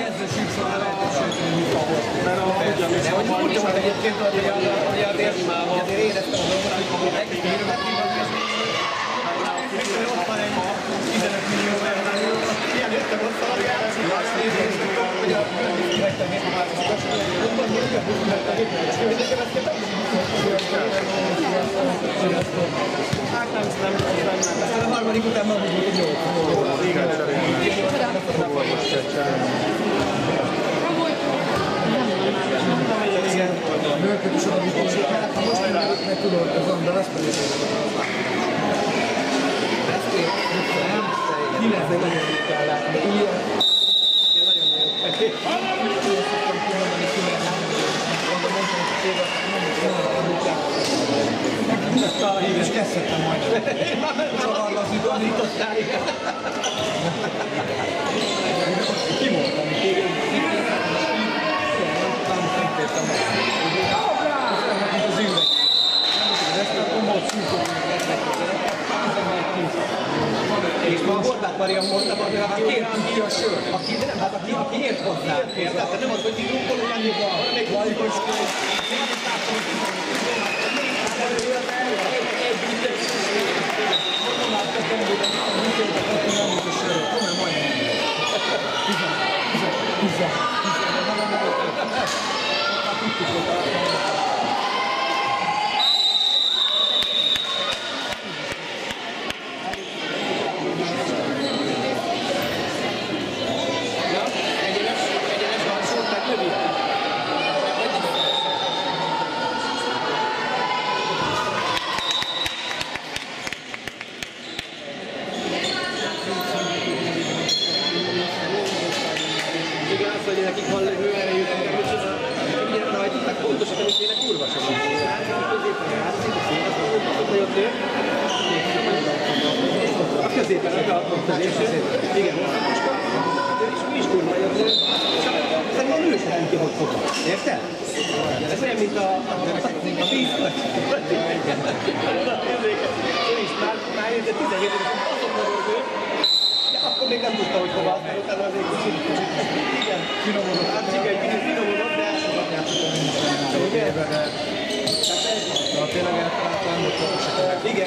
kezdő sípszóra lehetőséget, hogy mit kapott. De hogy úgy volt egyébként, hogy azért éreztem a dolgot, hogy ott van egy 15 millió euró, ilyen jöttem ott szalagját, azt nézést tudtam, hogy a közös megtegét már ott jöttem, hogy megtegét, és nekem ezt kell hát nem. Aztán a harmadik után már úgy volt, jó. Igen, A nőket is oda viszont, ha most meg tudod, az ember ezt pedig ki lehet, hogy nagyon jól kell látni. Ilyen. Nagyon jó. Úgy szoktam kimondani, ki lehet látni. Mondom, hogy téged nem és kezdhettem majd. Csavarla az üdvözítottál, igen. Kimondtam, téged. Az üveg. Ezt a komolt szűkön és ma a Horváth Marian mondta, hogy aki ért hozzá. Tehát nem az, hogy ti drukkoló lenni van, hanem egy valós nekik van hőerejük, ugye rajtuk pontosan, amit kéne kurva sem van. Középen játszik, ott jött, a középen megalapott az érső. Igen, és mi is kurva jött, szerintem ő sem tudja, hogy fogad. Érted? Ez olyan, mint a vízköt. Ő is már érte 17 éves, azok magad ő. Akkor még nem tudta, hogy hova, mert utána azért kicsit, igen, finomodott. Hát igen, kicsit finomodott, de ugye? Tényleg eltaláltam, hogy fokosak. Igen.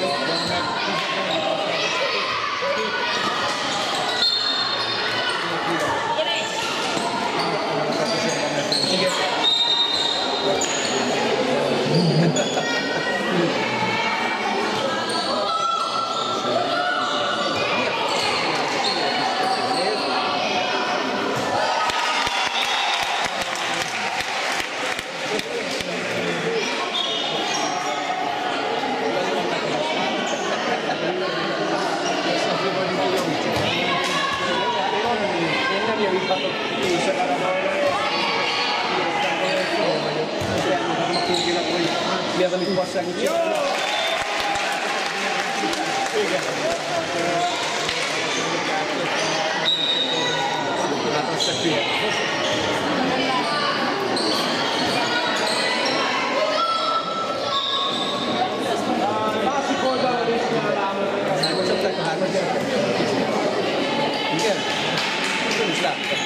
Mi az, amit passágot csinálnak? Igen. Hát az se hülye. Másik oldalon is nyilván bocsátják a hármat gyereket. Igen? Nem is láttam.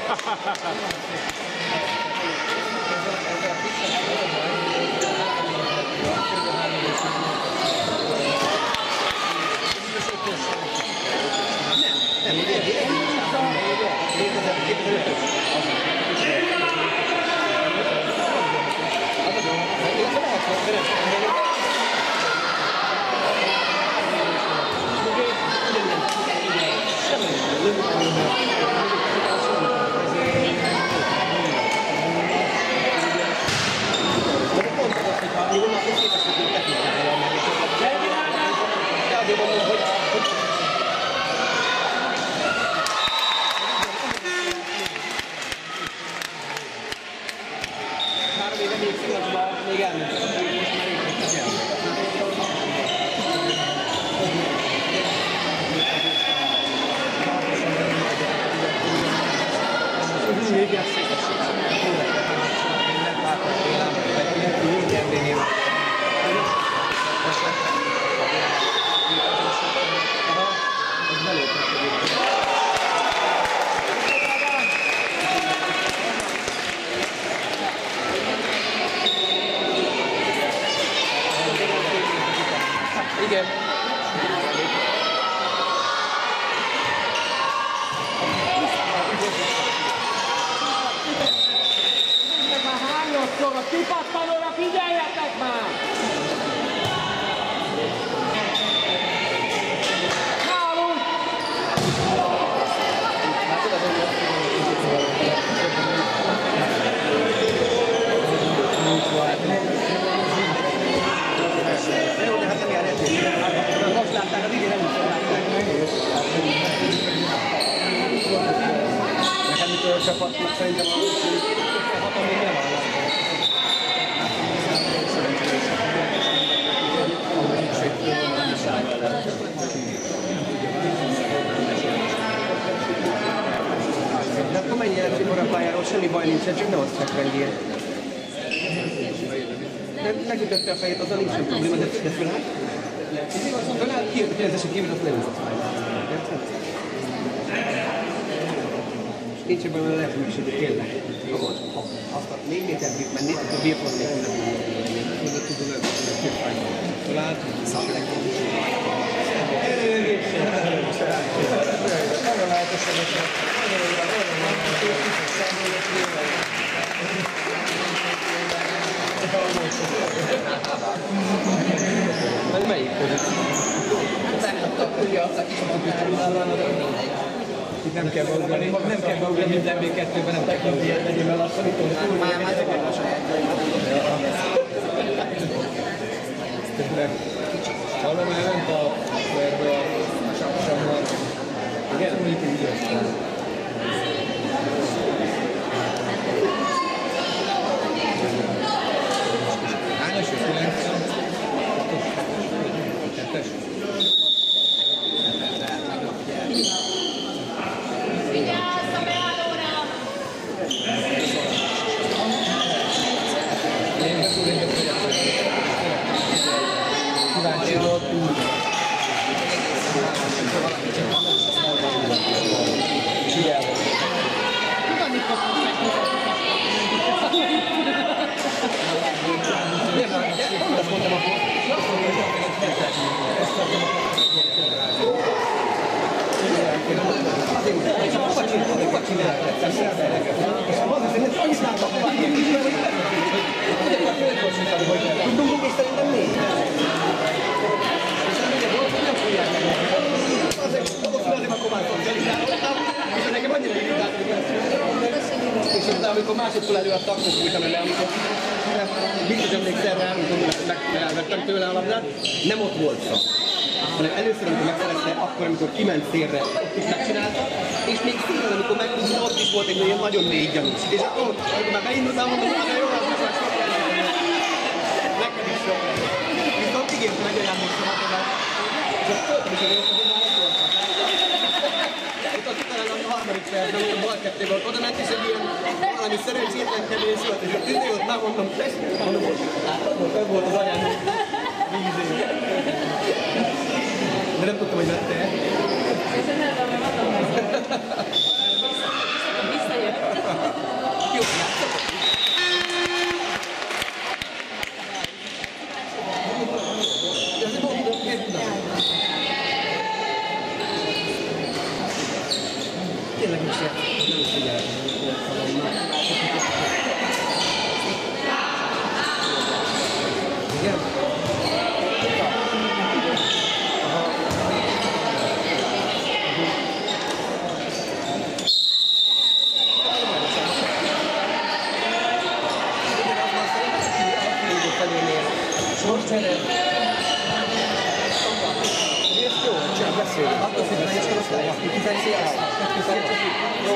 Igen. Már hányadszor a kipattanóra, figyeljetek már! Nálunk! Jó, de hát nem jár ezért. Most látták, az idén először látták. Nekem mikor a csapatnak szerintem a hatom még nem van. De akkor mennyi elszívor a pályáról, semmi baj nincsen, csak ne osztják rendjére. De megütötte a fejét, azzal nincsen probléma, de fölállt. Fölállt, kijött a 9-es, kijött, azt leúzott. Nincs ebben a lehetőség, tényleg. Azt a 4 métert bírt menni, akkor bírt volna még fölállt, ez melyik pozíció? Itt nem kell beugrani, nem kell beugrani, minden B2-ben nem kell beugrani, legyél el lassan, itt már csak lassan. Hallom, elment a verbe a sapsammal. Igen? Úgy így aztán. Hányas és 9? 2-es? Vigyázz a beállóra! Kíváncsi volt. Tudom, mikor Azt mondtam akkor. Hova csináltad? Annyit láttam, tudunk, és szerintem még. Azért akkor már szocializálódtam, és nekem annyira irritált, és aztán, amikor másodszor előadta, akkor fújtam el, amikor biztos emlékszel rá, amikor elvettem tőle a labdát, nem ott volt szak. Hanem először, amikor megszerezte, akkor, amikor kiment szélre, ott is megcsinálta, és még szépen, amikor meghúzta, ott is volt egy olyan nagyon mély gyanús. És akkor, amikor már beindultam, mondom, hogy jó, az most már sok lenne. Neked is sok lenne. Viszont ígért meg olyan mosomat, és azt töltöm is, hogy már ott voltam. Itt azt talán a harmadik percben, hogy a bal kettőből oda ment, és egy ilyen valami szerencsétlenkedés volt, és ott tűnő, ott már mondom, mondom, hogy volt az anyám, vízé. De nem tudtam, hogy vette. Visszajött. Csak beszélünk. Attól függ, hogy korosztály. 17. Jó,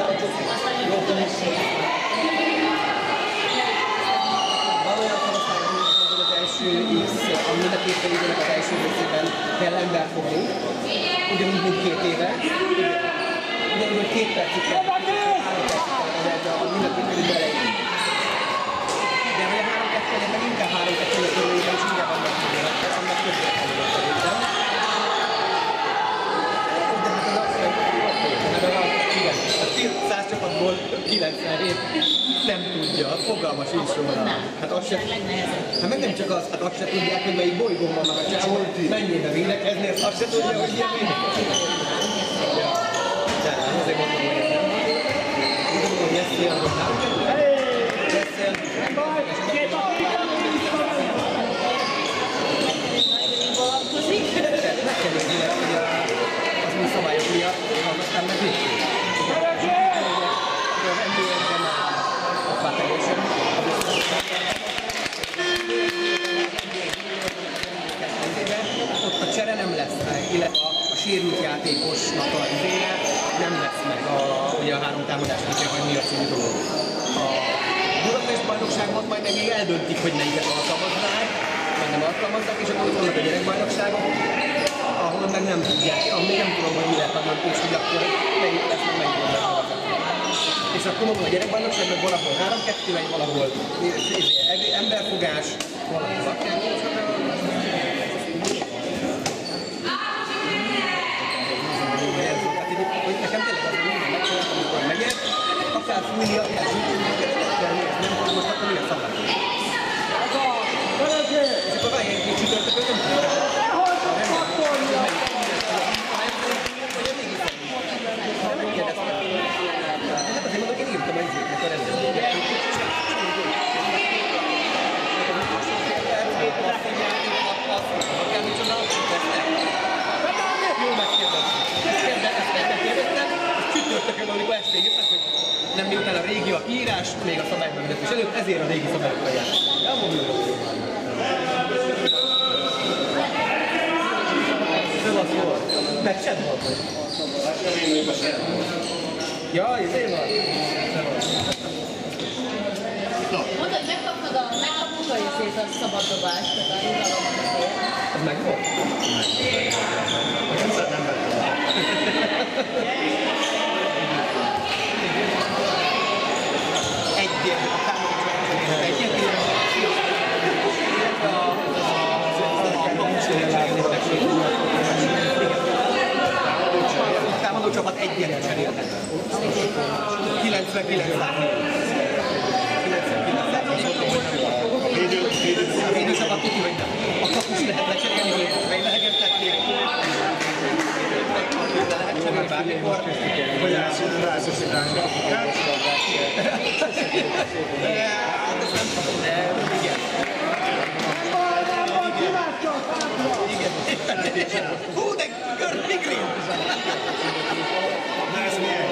van olyan korosztály, hogy az első X, ami mind a két felügyelnek az első részében kell embert fogni. Ugyanúgy, mint 2 éve. Ugyanúgy, hogy 2 percig kell. 3 percig kell, mind a két felügyel elején. De hogy a 3-2-nek meg inkább 3-2-nek körülében is inkább annak tudják, annak többet előtt. A 100 csapatból 97 nem tudja, fogalma sincs róla. Hát azt sem, hát meg nem csak az, hát azt sem tudják, hogy melyik bolygón vannak a csávok, mennyire védekezni, azt sem tudja, hogy milyen védekezni. Ja. De azért mondom, hogy ez nem. Úgy gondolom, hogy ezt jönnek. Meg kell nézni, hogy az új szabályok miatt, aztán meg végül. Az NBA-ben már teljesen. Ott a csere nem lesz meg, illetve a sérült játékosnak a izére nem lesz meg ugye a 3 támadás, vagy mi a című dolog. A Budapest bajnokságban majd meg még eldöntik, hogy melyiket alkalmaznák, vagy nem alkalmazzák, és akkor ott vannak a gyerekbajnokságok, ahol meg nem tudják, ahol nem tudom, hogy mi lehet a döntés, hogy akkor melyik lesz, meg melyik van meg. És akkor mondom, a gyerekbajnokságban valahol 3-2, vagy valahol emberfogás, valahol zakjárós. Nekem tényleg az, hogy minden megcsináltam, amikor megért, akár fújni, akár zsújtni, nem tudom, most akkor mi a szabály. És akkor van ilyen két csütörtökön, nem tudom. Hát azért mondok, én írtam a izéknek a rendben. Jó megkérdeztem, csütörtökön, amikor ezt végeztek, hogy nem miután a régi a írás, még a szabálybevezetés előtt, ezért a régi szabályokkal jár. Ez az volt. Meccsed volt? Ja, ezért van. Mondd, hogy megkapod a részét a szabaddobást, tehát a jutalomot. Ez meg volt? Nem vettem. Egyet, a támogatás egyet, a támadó csapat egyet cseréltek. 99 lány. A védőcsapat tudja, hogy nem. A kapus lehet lecserélni, hogy lehegettették. Lehet cserélni bármikor. Vagy rászosítani a kapukát. De igen. Hú, de Kurt Migrin! Na ez milyen?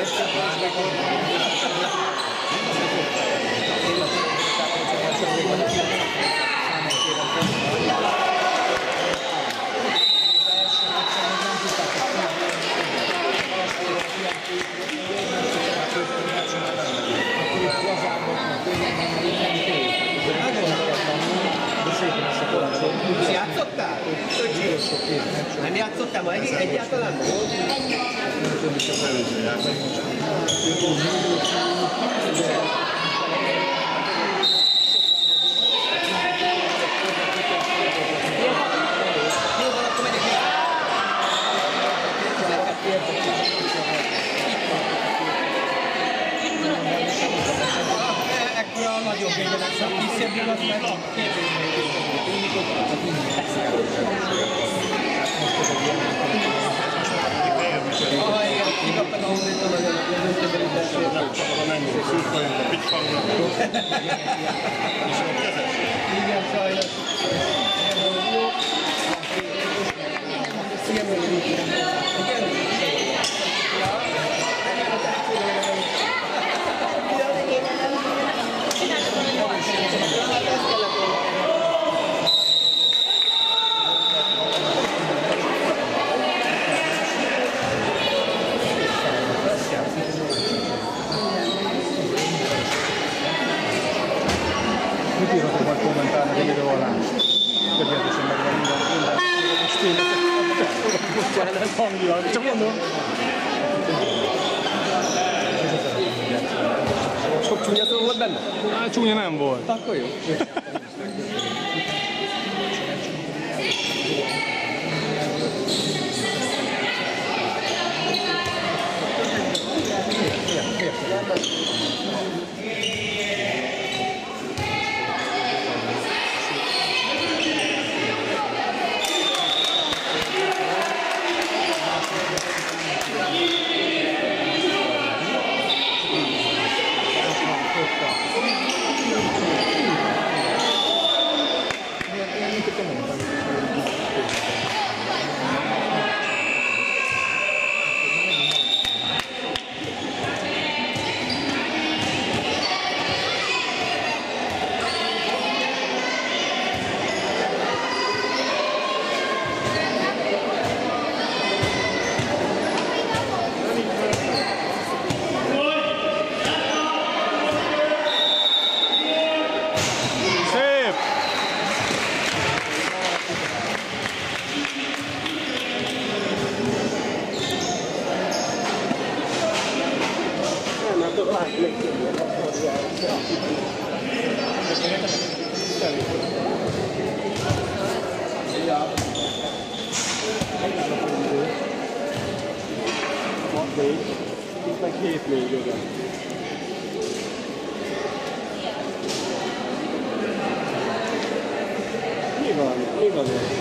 És játszottál? Nem játszottál ma egyáltalán? Jó van, akkor megyek vissza. Ekkora nagyobb végyenek, csak kisebb az meg a kikaptak a honvédtől, hogy az öntöbberítését. Nem szabad a mennyire szűrfajunk a pitfalnak. És a kezes. Igen, sajnos. kommentálnak a videó alá. Tökéletesen megvan minden stílet. Hangilag, csak mondom. Sok csúnya szó volt benne? Hát csúnya nem volt. Akkor jó. Itt meg 7 még oda. Mi van? Mi van ez?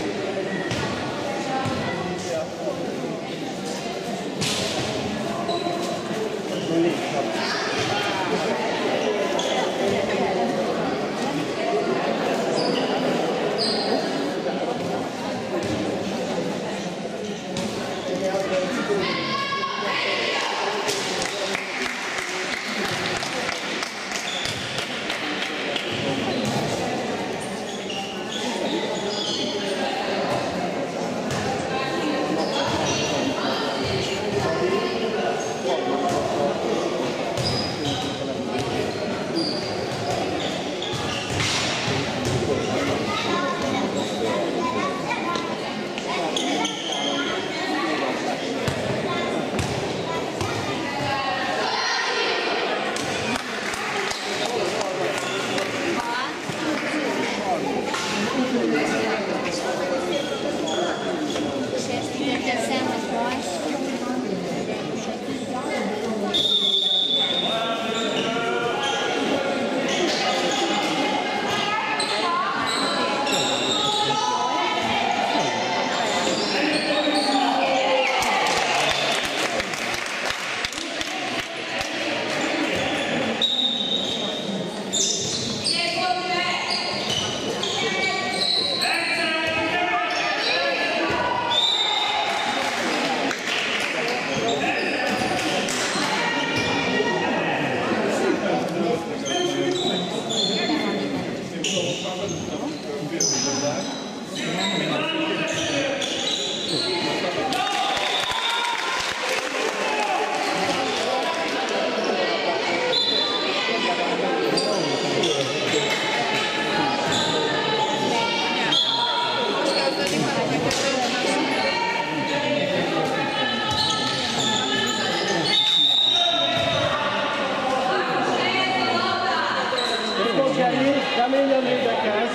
Keményen védekezz!